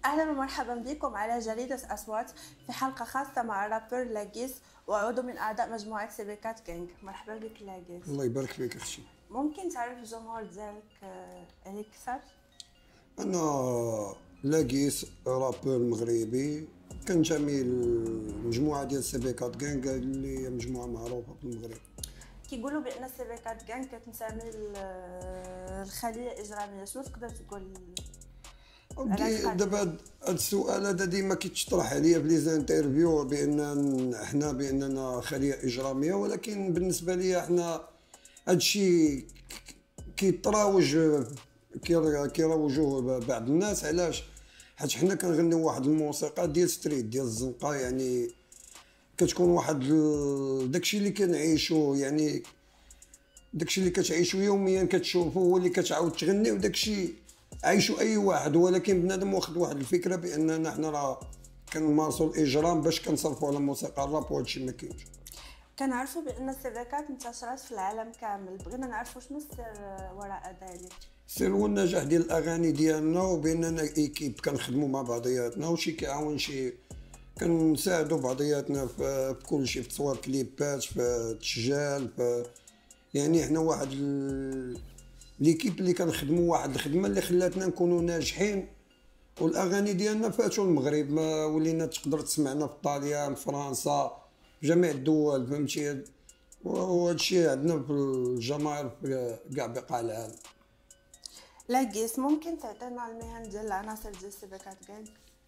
أهلا ومرحبا بكم على جريدة أصوات في حلقة خاصة مع الرابر لاجيس وعضو من أعضاء مجموعة سيبيكات جانج. مرحبا بك لاجيس. الله يبارك فيك اختي. ممكن تعرف الجمهور ديالك عليك أكثر؟ انا لاقيس رابور مغربي كنتمي للمجموعه ديال سيبيكات جانج اللي هي مجموعه معروفه في المغرب. كيقولوا بأن سيبيكات جانج كتنتمي للخلية الإجرامية، شنو تقدر تقول؟ دابا هاد السؤال هذا ديما كيتطرح عليا في لي زانترفيو باننا خليه اجراميه، ولكن بالنسبه لي حنا هادشي كيتراوج كيروجوه بعض الناس. علاش؟ حيت حنا كنغنيو واحد الموسيقى ديال ستريت ديال الزنقه، يعني كتكون واحد داكشي اللي كنعيشو، يعني داكشي اللي كتعيشو يوميا كتشوفو هو اللي كتعاود تغني، وداكشي عايشو اي واحد. ولكن بنادم واخد واحد الفكره باننا حنا راه كنمارسو الاجرام باش كنصرفو على موسيقى الراب، وهادشي ما كاينش. كنعرفوا بأن السيبيكات انتشرت في العالم كامل، بغينا نعرفوا شنو السر وراء ذلك. السر هو النجاح ديال الاغاني ديالنا، وباننا ايكيب كنخدموا مع بعضياتنا، وشي كيعاون شي، كنساعدوا بعضياتنا في كل شيء، في تصوير كليبات، في التسجيل، في يعني حنا واحد ليكيب اللي كنخدموا واحد الخدمه اللي خلاتنا نكونوا ناجحين، والاغاني ديالنا فاتوا المغرب، ما ولينا تقدر تسمعنا في طاليان، فرنسا، في جميع الدول، فهمتي؟ وهذا الشيء عندنا في الجماهير في كاع بقاع العالم. لاجيس، ممكن تعطينا المهن ديال العناصر ديال سيبيكات جانج؟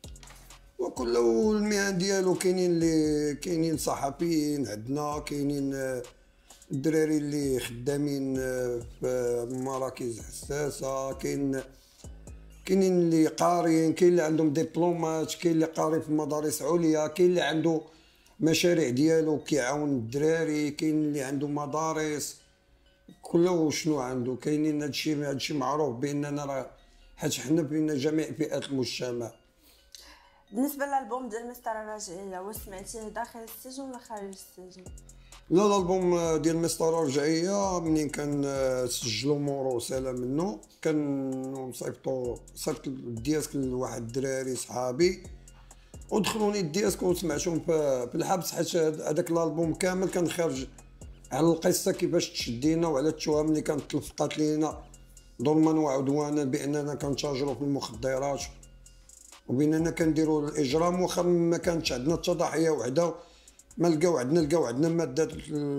وكل المهن ديالو كاينين صحفيين عندنا، كاينين الدراري اللي خدامين في مراكز حساسه، كاينين اللي قاريين، كاين اللي عندهم دبلومات، كاين اللي قاري في مدارس عليا، كاين اللي عنده مشاريع ديالو كيعاون الدراري، كاين اللي عنده مدارس، كل شنو عنده. كاينين هادشي معروف باننا راه حيت حنا فينا جميع فئات المجتمع. بالنسبه للالبوم ديال مسطره الرجعيه، واش سمعتيه داخل السجن ولا خارج السجن؟ لا، الالبوم ديال مسطره الرجعيه منين كان سجلو مورو سالا منه، كان صيفط الديسك لواحد الدراري صحابي، ودخلوني الديسك وسمعتهم في الحبس، حيت هذاك الالبوم كامل كان خارج على القصه كيفاش تشدينا، وعلى التهم اللي كانت تلفقات لينا ظلما وعدوانا باننا كنتاجروا في المخدرات، وباننا كنديروا الاجرام، واخا ما كانتش عندنا حتى ضحيه وحده. ما لقاو عندنا مادات،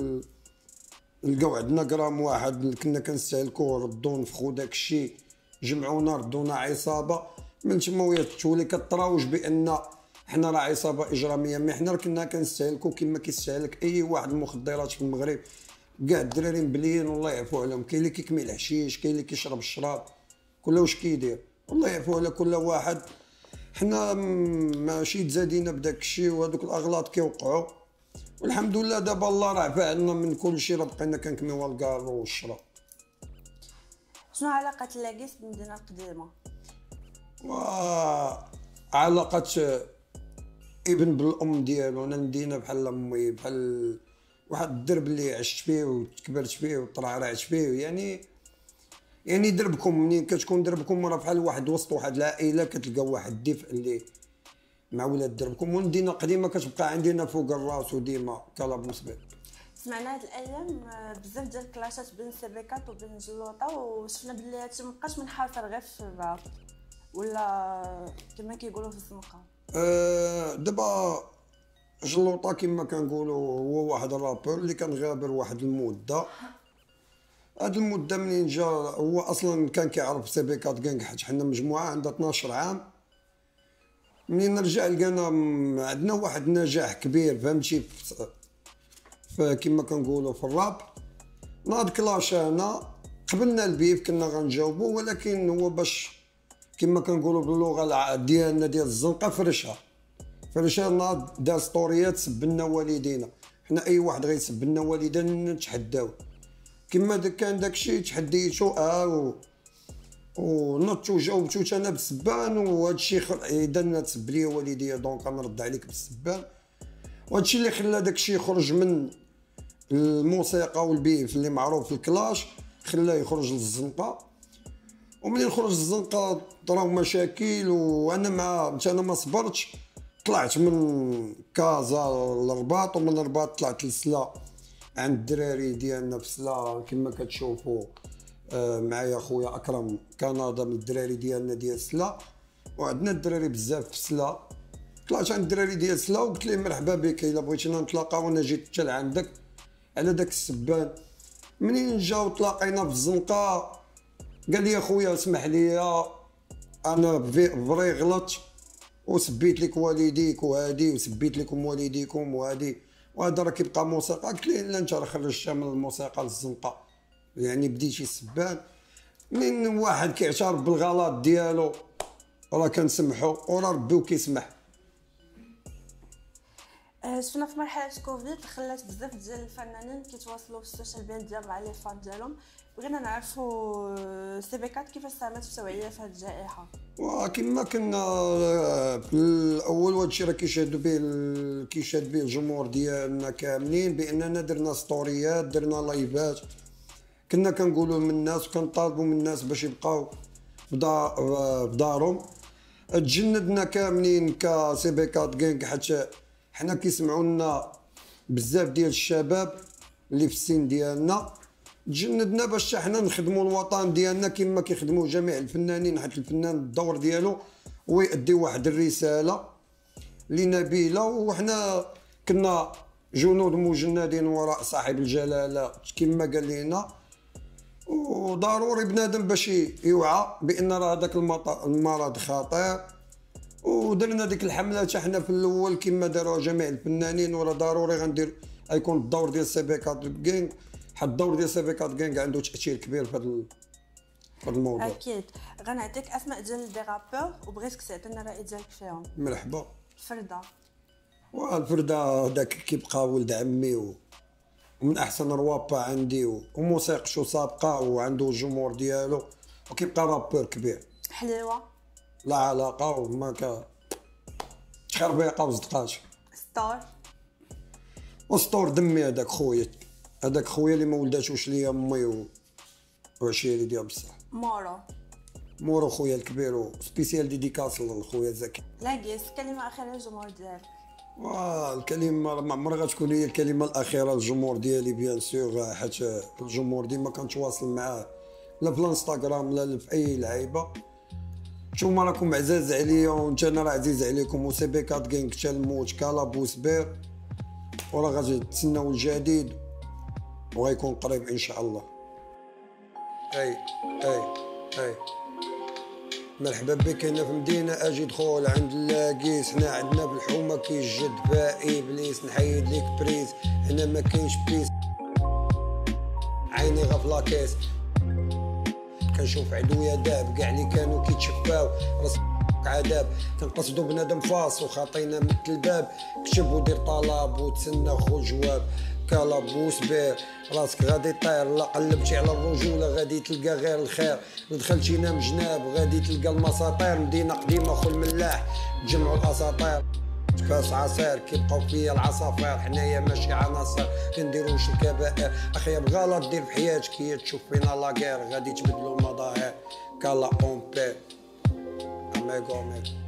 لقاو عندنا غرام واحد اللي كنا كنستهلكوه، ردو نفخو داكشي، جمعونا ردونا عصابه. من تما تولي كتراوج بان حنا راه عصابه اجراميه، مي حنا كنا كنستهلكو كما كيستهلك اي واحد المخدرات في المغرب. كاع الدراري مبليين والله يعفو عليهم، كاين اللي كيكمي الحشيش، كاين اللي كيشرب الشراب، كل واش كيدير، والله يعفو على كل واحد. حنا ماشي تزادينا بداك الشيء، وهذوك الاغلاط كيوقعوا، والحمد لله دابا الله راه فعلنا من كل شيء، راه بقينا كنكميو الكار والشراب. شنو علاقه لاجيس بالمدينه القديمه؟ علاقه ابن بالام ديالو. انا المدينه بحال امي، بحال واحد الدرب اللي عشت فيه وتكبرت فيه وترعرعت فيه، يعني دربكم منين كتكون دربكم راه بحال واحد وسط واحد العائله، كتلقى واحد الدفء اللي مع ولاد دربكم. والمدينه القديمه كتبقى عندنا فوق الراس وديما كلابوس بيه. سمعنا هاد الايام بزاف ديال الكلاشات بين سيبيكات وبين جلوطه، وشفنا بلي هادشي مابقاش منحصر غير في الراب، ولا كما كيقولوا في الزنقه. دابا جلوطه كما كنقولوا هو واحد الرابور اللي كان غابر واحد المده. هاد المده منين جا هو اصلا كان كيعرف سيبيكات جانج، حيت حنا مجموعه عندها 12 عام. منين رجع لقانا عندنا واحد النجاح كبير، فهمتي، كما كنقولوا في الراب. ناض كلاشانا قبلنا البيف كنا غنجاوبو، ولكن هو باش كما كنقولوا باللغه ديالنا ديال الزنقه فرشا ناض دار ستوريات سب لنا والدينا. حنا اي واحد غيسب لنا والدينا نتحداو، كما كان داكشي تحديتو ونط وجاوبتو انا بالسبان، وهادشي اذا انا تسب لي والديا دونك غنرد عليك بالسبان. وهادشي اللي خلى داكشي يخرج من الموسيقى والبيف اللي معروف في الكلاش، خلاه يخرج للزنقه. ومنين خرج الزنقه طراو مشاكل، وانا انا ما صبرتش، طلعت من كازا للرباط، ومن الرباط طلعت لسلا عند الدراري ديالنا في سلا كما كتشوفوا. معايا خويا اكرم كندا من الدراري ديالنا ديال سلا، وعندنا الدراري بزاف في سلا. طلعت عند الدراري ديال سلا وقلت لهم مرحبا بك، الا بغيتينا نتلاقاو انا جيت حتى لعندك على داك السبان. منين جاو تلاقينا في الزنقه قال لي خويا اسمح لي انا فري غلطت وسبيت لك والديك وهادي، وسبيت لكم والديكم وهادي، وهذا راه كيبقى موسيقى. قلت ليه لا، انت راه خرجتها من الموسيقى للزنقه، يعني بديتي السبان. من واحد كيعترف بالغلط ديالو راه كنسمحو، وراه ربي وكيسمح. شفنا في مرحله كوفيد خلات بزاف ديال الفنانين كيتواصلوا في السوشيال ميديا مع لي فان ديالهم. بغينا نعرفوا سي بي 4 كيفاش ساهمت في التوعيه في هذه الجائحه. وكما كنا في الاول، وهذا الشيء راه كيشهد به الجمهور ديالنا كاملين، باننا درنا ستوريات، درنا لايفات، كنا كنقولوا من الناس وكنطالبوا من الناس باش يبقاو في دارهم. تجندنا كاملين كسي بي 4 غانغ، حتى حنا كيسمعوا لنا بزاف ديال الشباب اللي في السن ديالنا. تجندنا باش حنا نخدموا الوطن ديالنا كما كيخدموا جميع الفنانين، حيت الفنان الدور ديالو هو يؤدي واحد الرساله اللي نبيله، وحنا كنا جنود مجندين وراء صاحب الجلاله كما قال لنا. وضروري بنادم باش يوعى بان راه هذاك المرض خطير، ودرنا ديك الحمله حتى حنا في الاول كما داروها جميع الفنانين. وراه ضروري غندير غيكون الدور ديال سي بي 4 غانغ، حيت الدور ديال سي بي 4 غانغ عنده تاثير كبير في هذا الموضوع. اكيد غنعطيك اسماء ديال دي رابور وبغيتك تعطينا الراي ديالك فيهم. مرحبا. فرده والفرده داك كيبقى ولد عمي ومن احسن روابا عندي، وموسيقشو سابقه وعنده الجمهور ديالو، وكيبقى رابور كبير. حليوه لا علاقه وما تخربيقه وصدقات. ستار وسطور دمي هذاك خويا، هذاك خويا اللي ما ولداتوش ليا امي وعشيري ديال بصح. مورو خويا الكبير، وسبيسيال ديديكاس للخويا زكي. لاقيس كلمه اخيره للجمهور ديالك. الكلمه ما عمرها غتكون هي الكلمه الاخيره للجمهور ديالي بيان سور، حيت الجمهور ديما كنتواصل معاه لا في الانستغرام لا في اي لعيبه. نتوما راكم عزاز عليا وانت انا راه عزيز عليكم، وسي بي 4 غانغ حتى الموت كالا بوسبير، وراه غادي تسناو الجديد وغيكون قريب ان شاء الله. اي مرحبا بك هنا في مدينة اجي دخول عند اللاقيس. حنا عندنا بالحومة كيجد باقي بليس، نحيد ليك بريز هنا ما كاينش بيس، عيني غفلا كيس. كنشوف عدويا داب كاع اللي كانوا كيتشفاو راس عذاب. كنقصدو بنادم فاس وخاطينا مثل الباب، كتب ودير طلب وتسنى خو جواب. كالا بوسبير راسك غادي طير، لا قلبتي على الرجوله غادي تلقى غير الخير. دخلتي نام جناب غادي تلقى المساطير. مدينه قديمه خو الملاح تجمعوا الاساطير. كاس عصير كيبقاو فيا العصافير، حنايا ماشي عناصر كنديروش الكبائر. اخير غلط دير في حياتك هي تشوف فينا لاكير، غادي تبدلوا المظاهر. كالا اون بي اميغو